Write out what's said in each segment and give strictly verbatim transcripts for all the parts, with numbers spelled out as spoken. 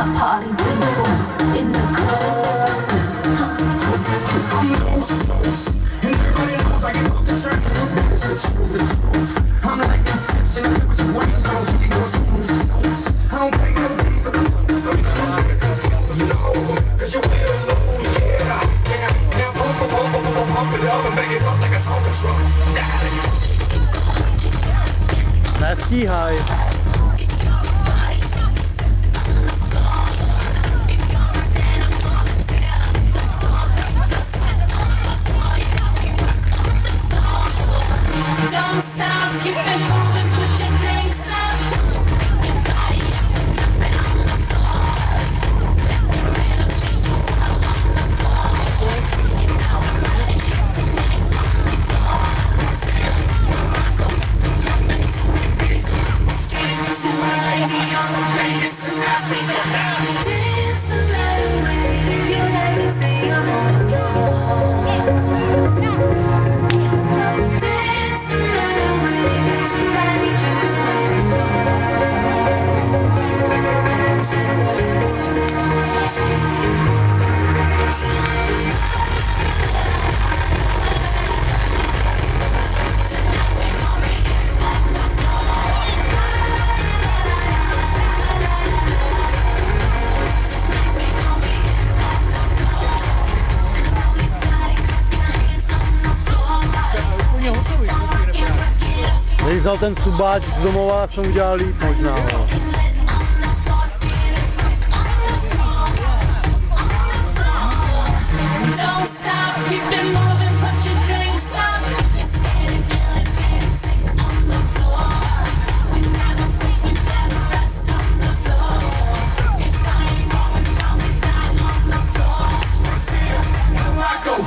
party people in the club. I'm going slow, and everybody knows I get off the track. I'm like Inception, I look at your brains, I don't see you go slow. I don't take no pay for the you know, cause you're well low, yeah. Now pump, pump, pump, pump, pump it up and make it up like a Tonka truck. Nestíhaj. Když vzal ten subáč z domova, tak jsem udělal líp možná. No.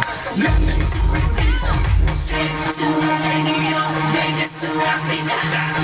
Africa.